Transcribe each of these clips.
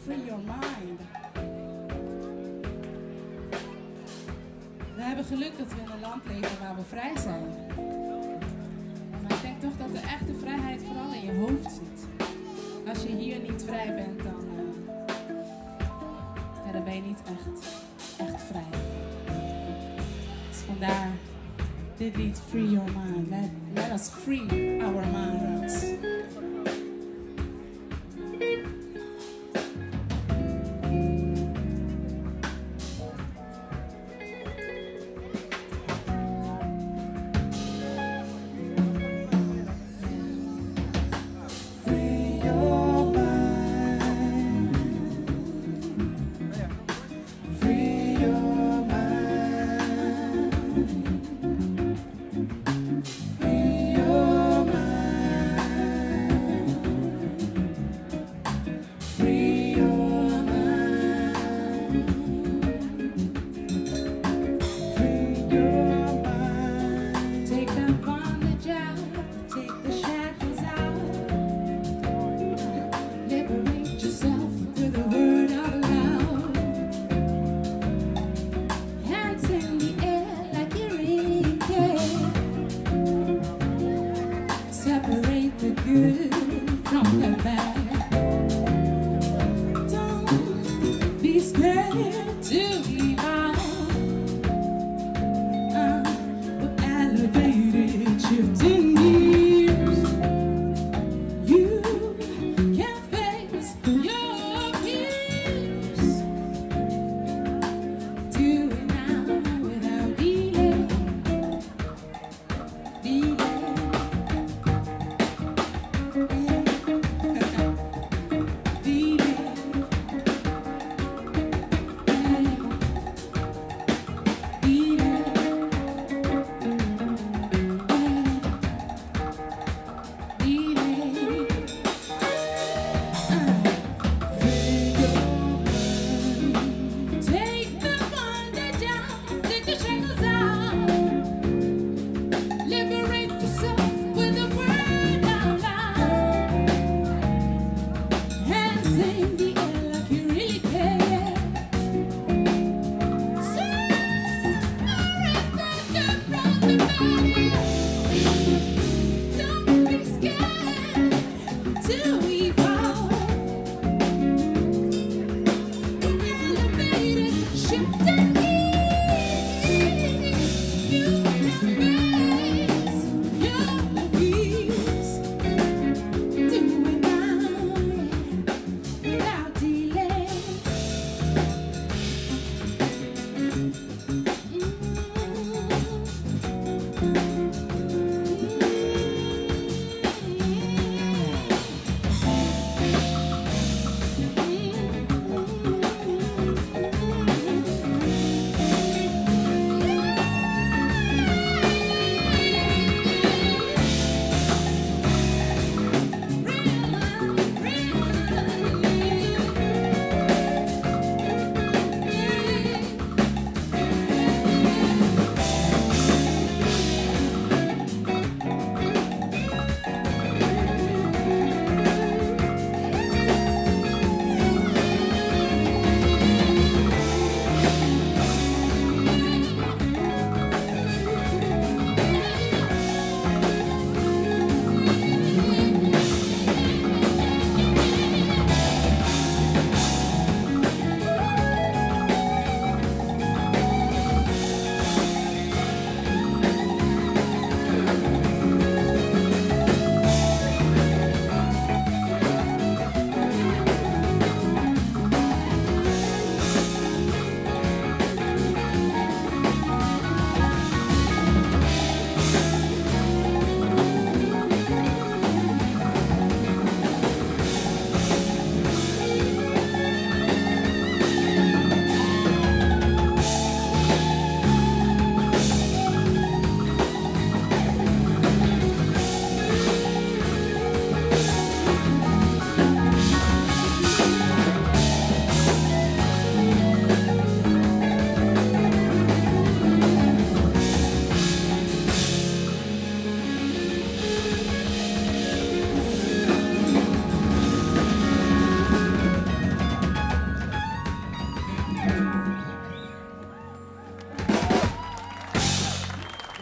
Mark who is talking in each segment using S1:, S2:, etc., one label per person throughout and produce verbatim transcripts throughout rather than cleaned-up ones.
S1: free your mind. We hebben geluk dat we in een land leven waar we vrij zijn. Maar ik denk toch dat de echte vrijheid vooral in je hoofd zit. Als je hier niet vrij bent, dan, uh, ja, dan ben je niet echt, echt vrij. Dus vandaar dit lied Free Your Mind. Let, let us free our minds.
S2: Free your mind.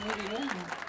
S1: Sorry hoor.